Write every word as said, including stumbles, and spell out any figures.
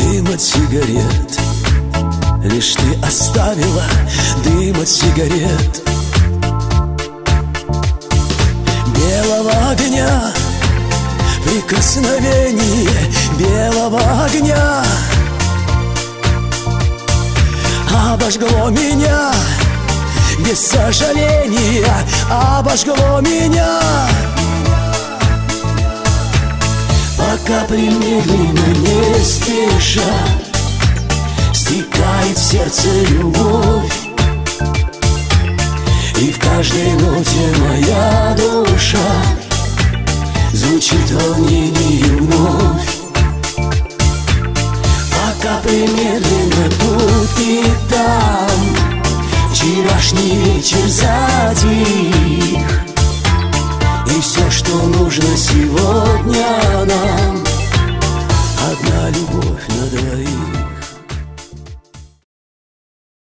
дым от сигарет. Лишь ты оставила дым от сигарет. Белого огня, прикосновение белого огня обожгло меня без сожаления, обожгло меня. По капле медленно, не спеша, стекает в сердце любовь, и в каждой ноте моя душа звучит волнению вновь. По капле медленно тут и там вчерашний вечер затих, и все, что нужно сегодня,